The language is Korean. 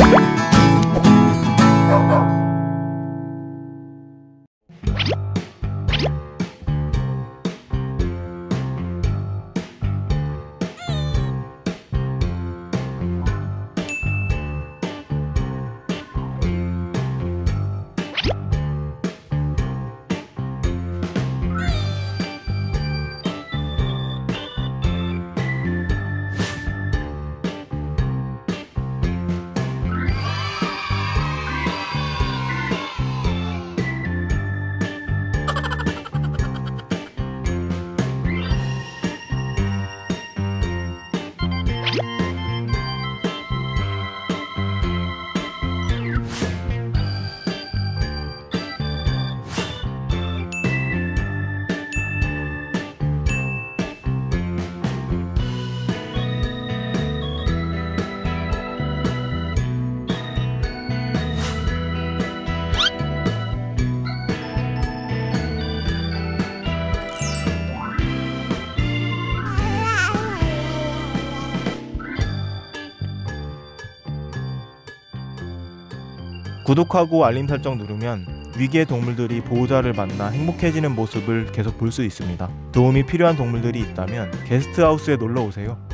구독하고 알림 설정 누르면 위기의 동물들이 보호자를 만나 행복해지는 모습을 계속 볼 수 있습니다. 도움이 필요한 동물들이 있다면 게스트하우스에 놀러 오세요.